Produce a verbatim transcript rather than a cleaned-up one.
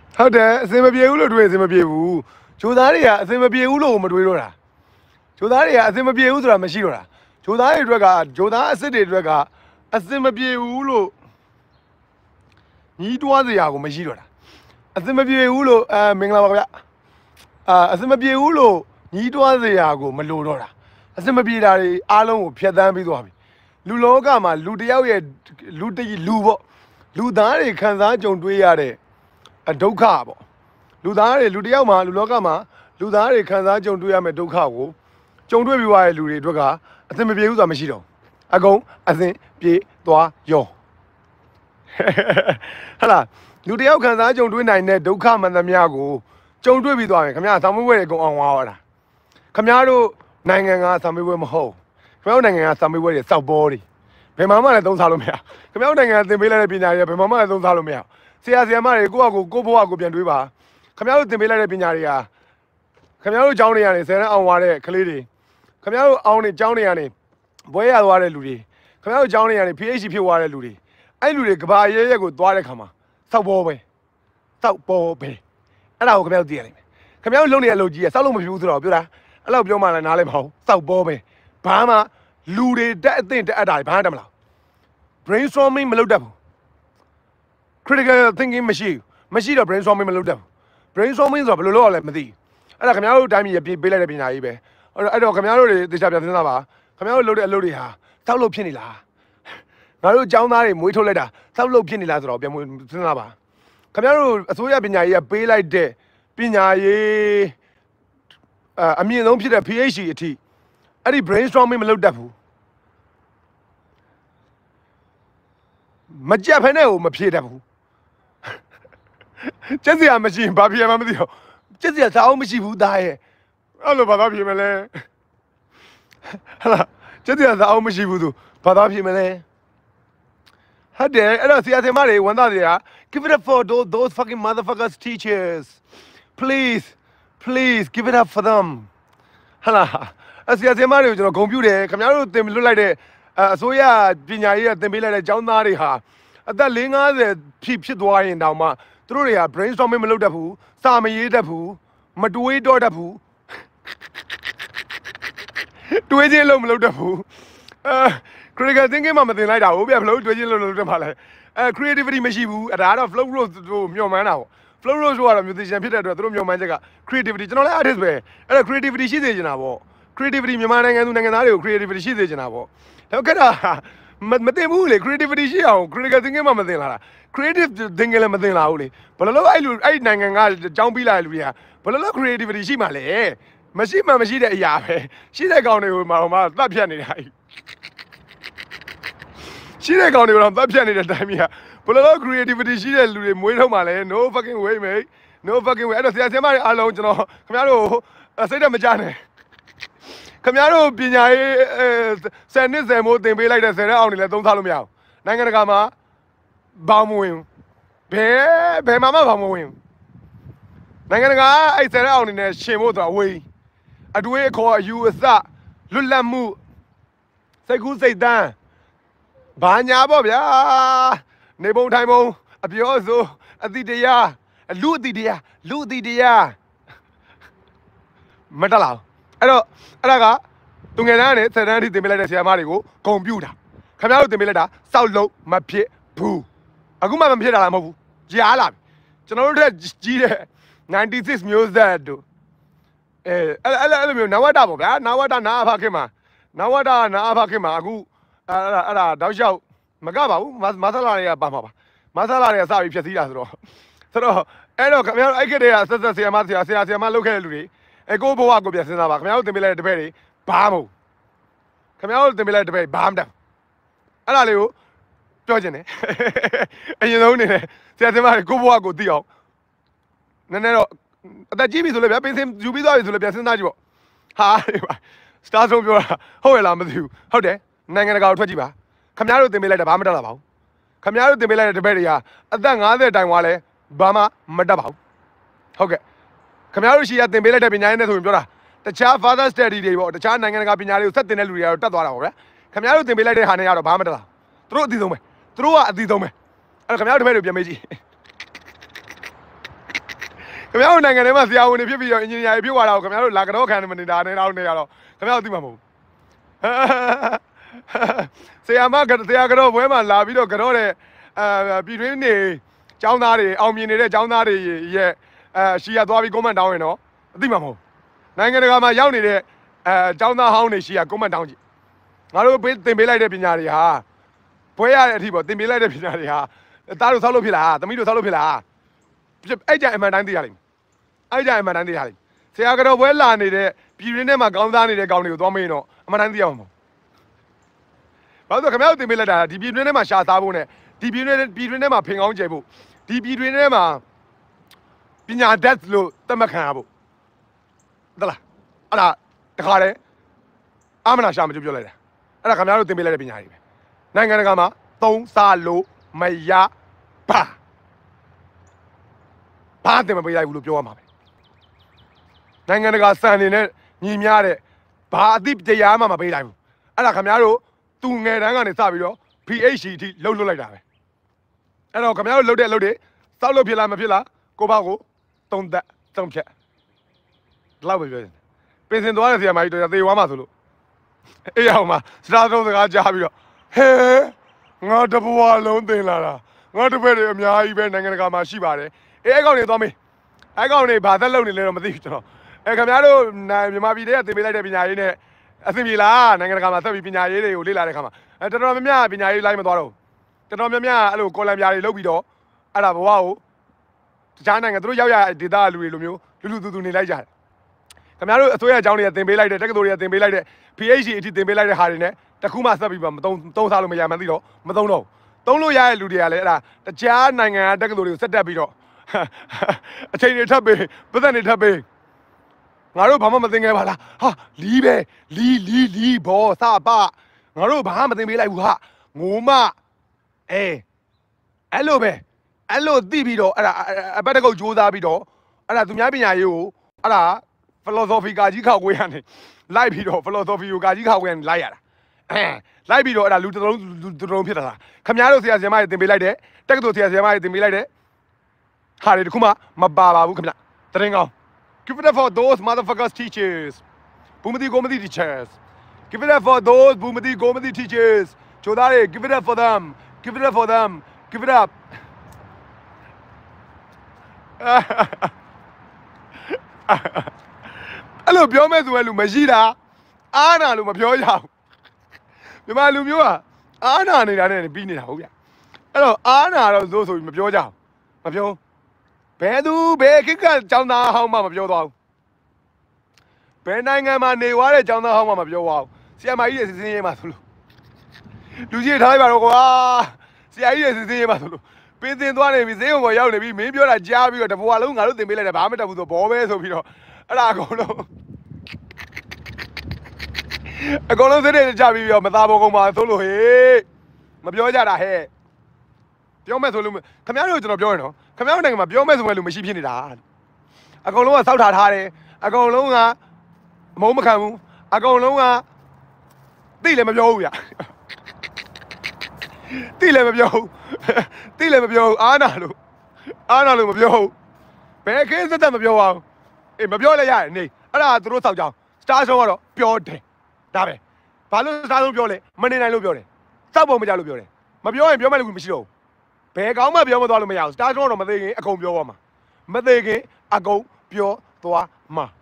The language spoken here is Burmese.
ဟုတ်တယ်အစင်မပြေဘူးလို့တွေးအစင်မပြေဘူးဂျိုသားတွေကအစင်မပြေဘူးလို့မတွေးတော့တာဂျိုသားတွေကအစင်မပြေဘူးဆိုတာမရှိတော့တာဂျိုသားတွေအတွက်ကဂျိုသားအစ်စ်တွေအတွက်ကအစင်မပြေဘူးလို့ညီးတွားစရာကိုမရှိတော့တာအစင်မပြေဘူးလို့အဲမင်္ဂလာပါဗျအာအစင်မပြေဘူးလို့ညီးတွားစရာကိုမလိုတော့တာအစင်မပြေတာတွေအားလုံးကိုဖျက်ဆီးပြီးသွားပြီလူလောကမှာလူတယောက်ရဲ့လူတကြီးလူပေါ့လူသားတွေခံစားကြုံတွေ့ရတဲ့ဒုက္ခပေါ့လူသားတွေလူတယောက်မှာလူလောကမှာလူသားတွေခံစားကြုံတွေ့ရမယ့်ဒုက္ခကိုကြုံတွေ့ပြီးသွားတဲ့လူတွေအတွက်ကအစင်မပြေဘူးဆိုတာမရှိတော့အကုန်အစင်ပြေသွားရောဟလာလူတယောက်ခံစားကြုံတွေ့နိုင်တဲ့ဒုက္ခမှန်သမျှကိုကြုံတွေ့ပြီးသွားရင်ခင်ဗျာဆောင်းမွေးပွဲတွေအကုန်အောင်သွားတာခင်ဗျားတို့နိုင်ငံကဆောင်းမွေးပွဲမဟုတ်ခင်ဗျားတို့နိုင်ငံကဆောင်းမွေးပွဲတွေစောက်ပေါ်တွေဘယ်မှမှလည်းသုံးစားလို့မရခင်ဗျားတို့နိုင်ငံသင်ပေးလိုက်တဲ့ပညာတွေဘယ်မှမှလည်းသုံးစားလို့မရဆရာဆရာမတွေကိုယ့်အကူကိုယ့်ဘဝကိုပြန်တွေးပါခင်ဗျားတို့သင်ပေးလိုက်တဲ့ပညာတွေကခင်ဗျားတို့ကျောင်းတွေကနေဆယ်တန်းအောင်သွားတဲ့ကလေးတွေခင်ဗျားတို့အောင်နေကျောင်းတွေကနေဘွဲရသွားတဲ့လူတွေခင်ဗျားတို့ကျောင်းတွေကနေ P H D ဖြစ်သွားတဲ့လူတွေအဲ့လူတွေကဘာရဲရဲကိုသွားတဲ့ခါမှာစောက်ပေါ်ပဲစောက်ပေါ်ပဲအဲ့ဒါကိုခင်ဗျားတို့သိရလိမ့်မယ်ခင်ဗျားတို့လုံနေတဲ့အလုပ်ကြီးကစောက်လို့မဖြစ်ဘူးဆိုတော့ပြောတာအဲ့လောက်ပြောမှလည်းနားလည်းမဟုတ်စောက်ပေါ်ပဲဘာမှလူတွေတက်အသင့်တက်အပ်တာဘာမှတက်မလား brainstorming မလုပ်တတ်ဘူး critical thinking မရှိဘူးမရှိတော့ brainstorming မလုပ်တတ်ဘူး brainstorming ဆိုတာဘယ်လိုလုပ်ရလဲမသိဘူးအဲ့ဒါခင်ဗျားတို့တိုင်းပြည်ပေးလိုက်တဲ့ပညာကြီးပဲအဲ့တော့ခင်ဗျားတို့တွေသေချာပြန်စဉ်းစားပါခင်ဗျားတို့လုပ်တဲ့အလုပ်တွေဟာစောက်လို့ဖြစ်နေလားငါတို့အကြောင်းသားတွေမွေးထုတ်လိုက်တာစောက်လို့ဖြစ်နေလားဆိုတော့ပြန်စဉ်းစားပါခင်ဗျားတို့အစိုးရပညာရေးကပေးလိုက်တဲ့ပညာရေးအမြင့်ဆုံးဖြစ်တဲ့ P H D အထိအဲ့ဒီ brainstorming မလုပ်တတ်ဘူးမကြက်ဖဲနဲ့ကိုမဖြေတတ်ဘူးကျက်စရာမရှိရင်ဘာဖြေမှမသိတော့ကျက်စရာစာအုပ်မရှိဘူးသားရဲ့အဲ့လိုဘာသာဖြေမလဲဟာလားကျက်စရာစာအုပ်မရှိဘူးသူဘာသာဖြေမလဲဟုတ်တယ်အဲ့တော့ဆရာဆရာမတွေဝန်သားတွေက give it up for those those fucking motherfuckers teachers please please give it up for them ဟာလားအဆရာဆရာမတွေကိုကျွန်တော်ဂုဏ်ပြုတယ်ခင်ဗျားတို့သင်လွတ်လိုက်တဲ့အစိုးရပညာရေးကသင်ပေးလိုက်တဲ့ကျောင်းသားတွေဟာအသက်၄၅၀ဖြစ်ဖြစ်သွားရင်တောင်မှသူတို့တွေက brainstorming မလုပ်တတ်ဘူးစာမရေးတတ်ဘူးမတွေးတော့တတ်ဘူးတွေးချင်းလုံးမလုပ်တတ်ဘူးအဲ critical thinking မှမသင်လိုက်တာဟုတ်ဗျဘလို့တွေးချင်းလုံးလုပ်တတ်မှာလဲအဲ creativity မရှိဘူးအဲဒါကတော့ flow growth တို့မျှော်မှန်းတာပေါ့ flow growth ကတော့ musician ဖြစ်တဲ့အတွက်သူတို့မျှော်မှန်းချက်က creativity ကျွန်တော်လည်း artist ပဲအဲ့တော့ creativity ရှိစေချင်တာပေါ့ creativity မြန်မာနိုင်ငံသူနိုင်ငံသားတွေကို creativity ရှိစေချင်တာပေါ့ဒါကြတာမသိဘူးလေ creativity ရှိအောင် critical thinking မှမသိလာတာ creative thinking လည်းမသိလာဘူးလေဘယ်လိုလုပ်အဲ့လူအဲ့နိုင်ငံကကြောင်းပြီးလာတဲ့လူတွေကဘယ်လိုလုပ် creativity ရှိမှလဲမရှိမှမရှိတဲ့အရာပဲရှိတဲ့ကောင်တွေကိုမှဟိုမှာသတ်ဖြတ်နေတာရှိတဲ့ကောင်တွေကိုတော့သတ်ဖြတ်နေတဲ့တိုင်းကြီးကဘယ်လိုလုပ် creativity ရှိတဲ့လူတွေမွေးထုတ်မှလဲ no fucking way mate no fucking way အဲ့တော့ဆရာဆရာမတွေအားလုံးကျွန်တော်ခင်ဗျားတို့စိတ်ဓာတ်မကြနဲ့ခင်ဗျားတို့ပညာရေးဆယ်နှစ်ဆယ်မိုးသင်ပေးလိုက်တဲ့ဆယ်တဲ့အောင်တွေလည်းသုံးစားလို့မရဘူးနိုင်ငံတကာမှာဘောင်မဝင်ဘယ်ဘယ်မှာမှဘောင်မဝင်နိုင်ငံတကာအဲ့ဆယ်တဲ့အောင်တွေနဲ့ရှင်ဖို့ဆိုတာဝေးအတွေးအခေါ်အယူအဆလွတ်လပ်မှုစိတ်ကူးစိတ်တန်းဘာညာပေါ့ဗျာနေပုံထိုင်ပုံအပြောဆိုအတိတရားလူအတိတရားလူအတိတရားမတက်လာအဲ့တော့အဲ့ဒါကသူငယ်တန်းကနေဆယ်တန်းအထိသင်ပေးလိုက်တဲ့ဆရာမတွေကိုဂုဏ်ပြုတာခင်ဗျားတို့သင်ပေးလိုက်တာစောက်လုံးမဖြစ်ဘူးအခုမှမဖြစ်တာလားမဟုတ်ဘူးကြားလာပြီကျွန်တော်တို့တက်ကြီးတဲ့ninety-sixမျိုးဆက်တို့အဲအဲ့အဲ့လိုမျိုးနဝတပေါ့ဗျာနဝတနာအဖခင်မှာနဝတနာအဖခင်မှာအခုအဲ့ဒါအဲ့ဒါတောက်လျှောက်မကပါဘူးမဆလာတွေကပါမှာပါမဆလာတွေကစပြီးဖြည့်စည်းတာဆိုတော့ဆိုတော့အဲ့တော့ခင်ဗျားတို့အဲ့ကတည်းကဆက်ဆက်ဆရာမဆရာဆရာဆရာမလုပ်ခဲ့တဲ့လူတွေအဲကိုဘဝကိုပြန်စဉ်းစားပါခင်ဗျားတို့သင်ပေးလိုက်တဲ့တပည့်တွေဘာမဟုတ်ခင်ဗျားတို့သင်ပေးလိုက်တဲ့တပည့်ဘာမှမတတ်အဲ့ဒါလေးကိုပြောချင်တယ်အရင်ဆုံးနေတယ်ဆရာဆရာမတွေကိုဘဝကိုသိအောင်နည်းနည်းတော့အသက်ကြီးပြီဆိုလည်းဗျာပင်စင်ယူပြီးသွားပြီဆိုလည်းပြန်စဉ်းစားကြည့်ပေါ့ဟာစတာဆုံးပြောတာဟုတ်ရလားမသိဘူးဟုတ်တယ်နိုင်ငံတကာကိုထွက်ကြည့်ပါခင်ဗျားတို့သင်ပေးလိုက်တာဘာမှမတတ်လာပါဘူးခင်ဗျားတို့သင်ပေးလိုက်တဲ့တပည့်တွေကအသက်၅၀တိုင်သွားလဲဘာမှမတတ်ပါဘူးဟုတ်ကဲ့ခင်ဗျားတို့ရှိရသင်ပေးလိုက်တဲ့ပညာရေးနဲ့ဆိုရင်ပြောတာတခြား further study တွေပေါ့တခြားနိုင်ငံတကာပညာတွေကိုဆက်သင်တဲ့လူတွေကတော့တက်သွားတာပေါ့ဗျာခင်ဗျားတို့သင်ပေးလိုက်တဲ့ဟာနဲ့ကတော့ဘာမှမတက်လာသူတို့အသိဆုံးပဲသူတို့ကအသိဆုံးပဲအဲ့တော့ခင်ဗျားတို့တပည့်တွေပြန်မေးကြည့်ခင်ဗျားတို့နိုင်ငံထဲမှာဆရာဝန်တွေဖြစ်ပြီးတော့အင်ဂျင်နီယာတွေဖြစ်သွားတာကိုခင်ဗျားတို့လာကတော့ခံနေမနေတာနဲ့တော့နေရတော့ခင်ဗျားတို့သိမှာမဟုတ်ဆရာမဆရာကတော့ဘွဲမှာလာပြီးတော့ကတော့တဲ့အဲပြည်တွင်းနေចောင်းသားတွေအောင်မြင်နေတဲ့ចောင်းသားတွေရဲ့အဲရှီယာသွားပြီးကွန်မန့်တောင်းရင်တော့အသိမှာမဟုတ်နိုင်ငံတကာမှာရောက်နေတဲ့အဲចောင်းသားဟောင်းတွေရှီယာကွန်မန့်တောင်းကြည့်ငါတို့သင်ပေးလိုက်တဲ့ပညာတွေဟာဘွဲရတဲ့အထိပေါ့သင်ပေးလိုက်တဲ့ပညာတွေဟာသားတို့ဆောက်လို့ဖြစ်လားသမီးတို့ဆောက်လို့ဖြစ်လားအဲ့ကြအမှန်တိုင်းသိရလိမ့်မယ်အဲ့ကြအမှန်တိုင်းသိရလိမ့်မယ်ဆရာကတော့ဘွဲလာနေတဲ့ပြည်ရင်းထဲမှာကောင်းစားနေတဲ့ကောင်တွေကိုသွားမေးတော့အမှန်တိုင်းသိရမှာဘာလို့ခင်ဗျားတို့သင်ပေးလိုက်တာဒီပြည်ရင်းထဲမှာရှာစားဖို့နဲ့ဒီပြည်ရင်းပြည်ရင်းထဲမှာဖင်ကောင်းကျဲဖို့ဒီပြည်ရင်းထဲမှာပညာတတ်လို့သတ်မှတ်ခံရဖို့ဟုတ်လားအဲ့ဒါတခါတည်းအမနာရှာမပြောလိုက်တာအဲ့ဒါခင်ဗျားတို့သင်ပေးလိုက်တဲ့ပညာတွေပဲနိုင်ငံတကာမှာသုံးစားလို့မရပါဘာတင်မပေးလိုက်ဘူးလို့ပြောရမှာပဲနိုင်ငံတကာစံနေနဲ့ညီမျှတဲ့ဘာအသိတရားမှမပေးလိုက်ဘူးအဲ့ဒါခင်ဗျားတို့သူငယ်တန်းကနေစပြီးတော့ P H D အထိလှုပ်လှုပ်လိုက်တာပဲအဲ့တော့ခင်ဗျားတို့လှုပ်တဲ့လှုပ်တွေစောက်လို့ဖြစ်လားမဖြစ်လားကိုပေါ့ကိုသုံးသက်သုံးဖြတ်ဒီလောက်ပဲပြောရင်ပင်စင်သွားတဲ့ဆရာမကြီးတော်သေသွားမှဆိုလို့အေးအောင်မှာစတာသုံးစကားကြားပြီးတော့ဟဲငါတဘွားလုံးတင်လာတာငါတပည့်တွေအများကြီးပဲနိုင်ငံတကာမှာရှိပါတယ်အေးအဲ့ကောင်တွေသွားမေးအဲ့ကောင်တွေဘာသက်လုပ်နေလဲတော့မသိဘူးကျွန်တော်အဲခင်ဗျားတို့မြန်မာပြည်တွေကသင်ပေးလိုက်တဲ့ပညာရေးနဲ့အဆင်ပြေလားနိုင်ငံတကာမှာဆက်ပြီးပညာရေးတွေကိုလေ့လာတဲ့ခါမှာအဲတော်တော်များများပညာရေးလိုက်မသွားတော့တော်တော်များများအဲ့လိုကော်လံပြားတွေလုပ်ပြီးတော့အဲ့ဒါဘဝကိုတခြားနိုင်ငံသူတို့ရောက်ရဒေသလူတွေလိုမျိုးလူလူသူသူနေလိုက်ကြတယ်ခင်ဗျားတို့အစိုးရအကြောင်းတွေကသင်ပေးလိုက်တဲ့တက္ကသိုလ်တွေကသင်ပေးလိုက်တဲ့ P H D အထိသင်ပေးလိုက်တဲ့ဟာတွေနဲ့တခုမှဆက်ပြီးမသုံးသုံးစားလို့မရမှန်းသိတော့မသုံးတော့သုံးလို့ရတဲ့လူတွေကလည်းအဲ့ဒါတခြားနိုင်ငံတက္ကသိုလ်တွေကိုဆက်တက်ပြီးတော့အချိန်တွေထပ်ပေးပတ်သက်တွေထပ်ပေးငါတို့ဘာမှမသိခဲ့ပါလားဟာလီးပဲလီးလီးလီးဘောစပငါတို့ဘာမှမသိပေးလိုက်ဘူးဟာငိုမအေးအဲ့လိုပဲအဲ့လိုသိပြီးတော့အဲ့ဒါအပတ်တကုတ်စူးစားပြီးတော့အဲ့ဒါသူများပညာရေးကိုအဲ့ဒါ philosophy ကာကြီးခောက်ဝေးရနေလိုက်ပြီးတော့ philosophy ကိုကာကြီးခောက်ဝေးရနေလိုက်ရတာအဲလိုက်ပြီးတော့အဲ့ဒါလူတစ်လုံးလူတစ်လုံးဖြစ်တာလားခင်ဗျားတို့ဆရာဆရာမတွေသင်ပေးလိုက်တဲ့တက္ကသိုလ်ဆရာဆရာမတွေသင်ပေးလိုက်တဲ့ဟာတွေတခုမှမပါပါဘူးခင်ဗျတရင်ကောင်း give it up for those motherfuckers teachers boomity gomity teachers give it up for those boomity gomity teachers ချိုသားတွေ give it up for them give it up for them give it up အဲ့လိုပြောမဲ့ဆိုရင်လူမရှိတာအားနာလို့မပြောရဘူးမြန်မာလူမျိုးကအားနာနေတာနဲ့ပြီးနေတာဟုတ်ဗျအဲ့တော့အားနာတော့သို့ဆိုပြီးမပြောကြဘူးမပြောဘယ်သူဘယ်ခိကကျောင်းသားဟောင်းမှမပြောသွားဘူးဘယ်နိုင်ငံမှာနေသွားတဲ့ကျောင်းသားဟောင်းမှမပြောသွားဘူးဆရာမကြီးရဲ့စစ်စင်းရေးမှာဆိုလို့လူကြီးထားလိုက်ပါတော့ကွာဆရာကြီးရဲ့စစ်စင်းရေးမှာဆိုလို့ပင်းစင်သွားနေပြီဈေးုံပေါ်ရောက်နေပြီမင်းပြောတာကြားပြီးတော့တဘွားလုံးငါတို့တင်ပေးလိုက်တယ်ဘာမှမတတ်ဘူးဆိုဘောပဲဆိုပြီးတော့အဲ့ဒါအကုန်လုံးအကုန်လုံးစိတ်တွေကြပြီးတော့မသားဘောကုန်းမှာသို့လို့ဟေးမပြောကြတာဟဲ့ပြောမဲ့ဆိုလို့ခင်ဗျားတို့ကျွန်တော်ပြောရင်နော်ခင်ဗျားတို့နိုင်ငံမှာပြောမဲ့ဆိုမဲ့လူမရှိဖြစ်နေတာအကုန်လုံးကစောက်ထားထားတယ်အကုန်လုံးကမုန်းမခံဘူးအကုန်လုံးကသိလည်းမပြောဘူးဗျသိလည်းမပြောဘူးသိလည်းမပြောဘူးအားနာလို့အားနာလို့မပြောဘူးဘယ်ခင်းစက်မပြောပါဘူးအေးမပြောလည်းရတယ်နေအဲ့ဒါသူတို့စောက်ကြောင်းစတားဆုံးကတော့ပြောတယ်ဒါပဲဘာလို့စတားဆုံးပြောလဲမနေနိုင်လို့ပြောတယ်စောက်ပုံမကြလို့ပြောတယ်မပြောရင်ပြောမဲ့လူမရှိတော့ဘူးဘယ်ကောင်းမှပြောမသွားလို့မရဘူးစတားဆုံးတော့မသေးခင်အကုန်ပြောပါမှာမသေးခင်အကုန်ပြောသွားမှာ